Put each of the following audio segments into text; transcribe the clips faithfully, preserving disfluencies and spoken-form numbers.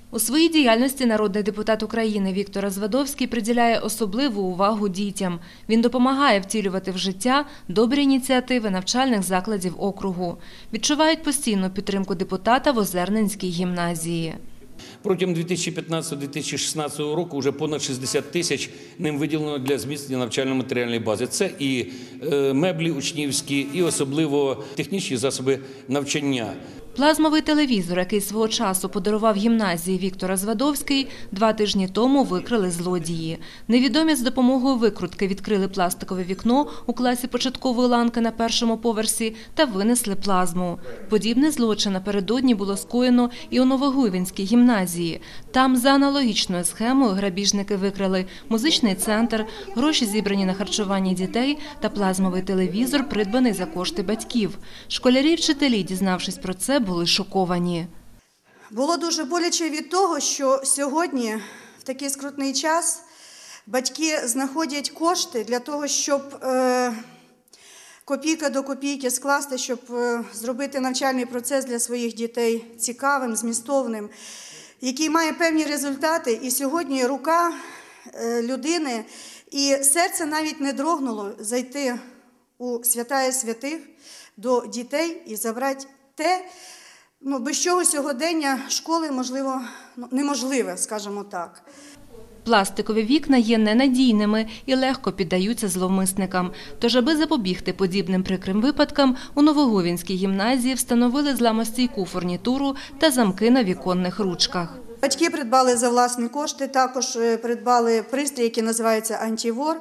У своїй діяльності народний депутат України Віктор Развадовський приділяє особливу увагу дітям. Він допомагає втілювати в життя добрі ініціативи навчальних закладів округу. Відчувають постійну підтримку депутата в Озерненській гімназії. Протягом дві тисячі п'ятнадцятого - дві тисячі шістнадцятого року вже понад шістдесят тисяч ним виділено для зміцнення навчально-матеріальної бази. Це і меблі учнівські, і особливо технічні засоби навчання. Плазмовий телевізор, який свого часу подарував гімназії Віктор Развадовський, два тижні тому викрили злодії. Невідомі з допомогою викрутки відкрили пластикове вікно у класі початкової ланки на першому поверсі та винесли плазму. Подібний злочин напередодні було скоєно і у Новогуйвинській гімназії. Там за аналогічною схемою грабіжники викрали музичний центр, гроші зібрані на харчування дітей та плазмовий телевізор, придбаний за кошти батьків. Школярі й вчителі, дізнавшись про це, були шоковані. Було дуже боляче від того, що сьогодні, в такий скрутний час, батьки знаходять кошти для того, щоб е, копійка до копійки скласти, щоб е, зробити навчальний процес для своїх дітей цікавим, змістовним, який має певні результати. І сьогодні рука е, людини і серце навіть не дрогнуло зайти у святая святих до дітей і забрати те, ну, без чого сьогодення школи, можливо, неможливе, скажімо так. Пластикові вікна є ненадійними і легко піддаються зловмисникам. Тож, аби запобігти подібним прикрим випадкам, у Новогуйвинській гімназії встановили зламостійку фурнітуру та замки на віконних ручках. Батьки придбали за власні кошти, також придбали пристрій, який називається антивор.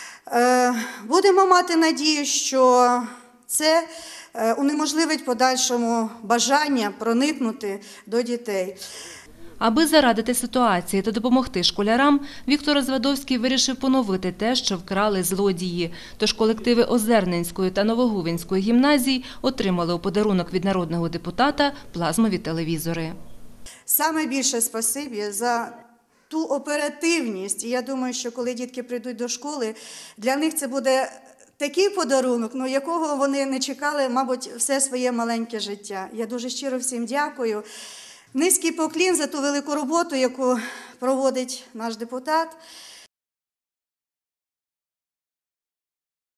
Будемо мати надію, що це унеможливить подальшому бажання проникнути до дітей. Аби зарадити ситуації та допомогти школярам, Віктор Развадовський вирішив поновити те, що вкрали злодії. Тож колективи Озерненської та Новогуйвинської гімназій отримали у подарунок від народного депутата плазмові телевізори. Саме більше спасибі за ту оперативність. І я думаю, що коли дітки прийдуть до школи, для них це буде такий подарунок, ну, якого вони не чекали, мабуть, все своє маленьке життя. Я дуже щиро всім дякую. Низький поклін за ту велику роботу, яку проводить наш депутат.